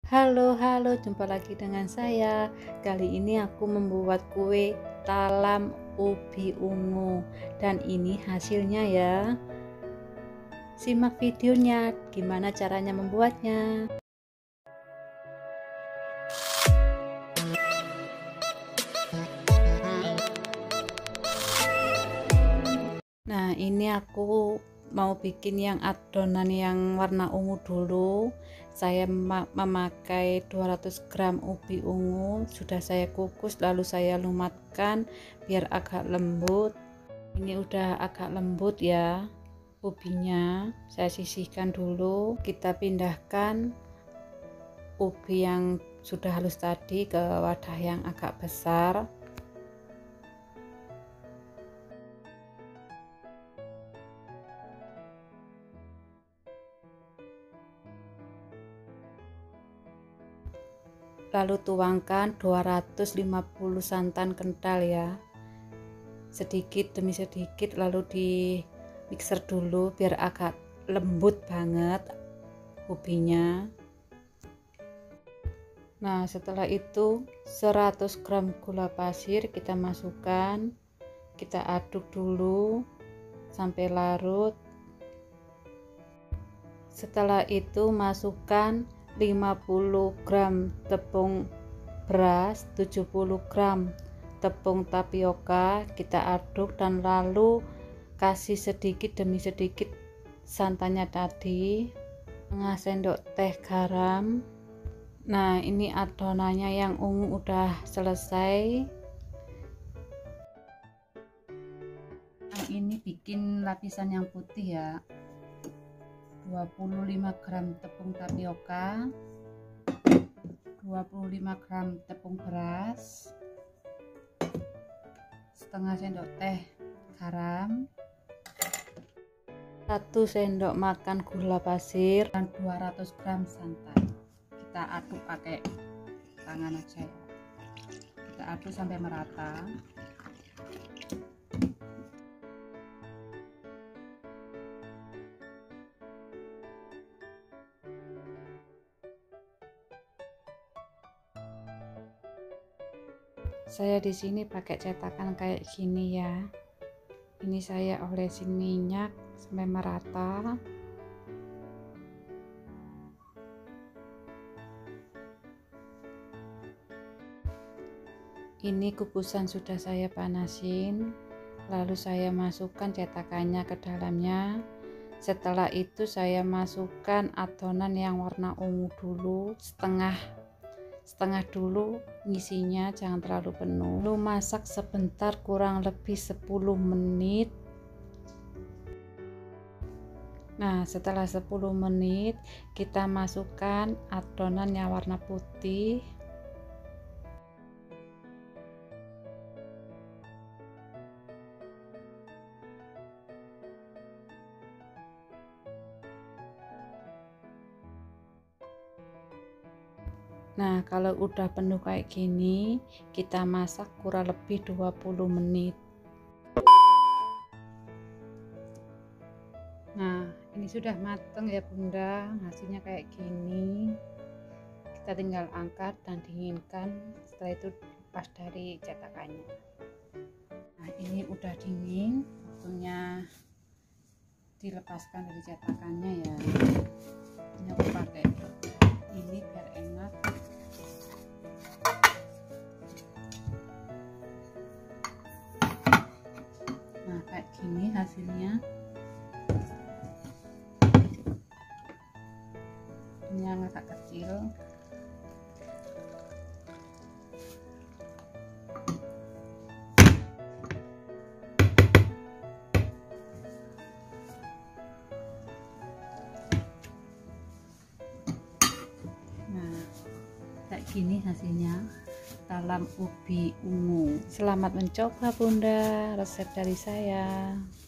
Halo, jumpa lagi dengan saya. Kali ini aku membuat kue talam ubi ungu dan ini hasilnya ya. Simak videonya, gimana caranya membuatnya. Nah, ini aku mau bikin yang adonan yang warna ungu dulu. Saya memakai 200 gram ubi ungu, sudah saya kukus lalu saya lumatkan biar agak lembut. Ini udah agak lembut ya ubinya, saya sisihkan dulu. Kita pindahkan ubi yang sudah halus tadi ke wadah yang agak besar. Lalu tuangkan 250 santan kental ya, sedikit demi sedikit, lalu di mixer dulu biar agak lembut banget ubinya. Nah, setelah itu 100 gram gula pasir kita masukkan, kita aduk dulu sampai larut. Setelah itu masukkan 50 gram tepung beras, 70 gram tepung tapioka, kita aduk dan lalu kasih sedikit demi sedikit santannya tadi, setengah sendok teh garam. Nah, ini adonannya yang ungu udah selesai. Nah, ini bikin lapisan yang putih ya. 25 gram tepung tapioka, 25 gram tepung beras, setengah sendok teh garam, 1 sendok makan gula pasir, dan 200 gram santan. Kita aduk pakai tangan aja ya. Kita aduk sampai merata. Saya di sini pakai cetakan kayak gini ya. Ini saya olesin minyak sampai merata. Ini kukusan sudah saya panasin, lalu saya masukkan cetakannya ke dalamnya. Setelah itu saya masukkan adonan yang warna ungu dulu, setengah dulu ngisinya, jangan terlalu penuh. Lalu masak sebentar kurang lebih 10 menit. Nah, setelah 10 menit kita masukkan adonan yang warna putih. Nah, kalau udah penuh kayak gini, kita masak kurang lebih 20 menit. Nah, ini sudah mateng ya Bunda, hasilnya kayak gini. Kita tinggal angkat dan dinginkan, setelah itu lepas dari cetakannya. Nah, ini udah dingin, waktunya dilepaskan dari cetakannya ya. Ini aku pakai ini biar enak. Nah, kayak gini hasilnya. Ini yang agak kecil. Nah, kayak gini hasilnya talam ubi ungu. Selamat mencoba Bunda, resep dari saya.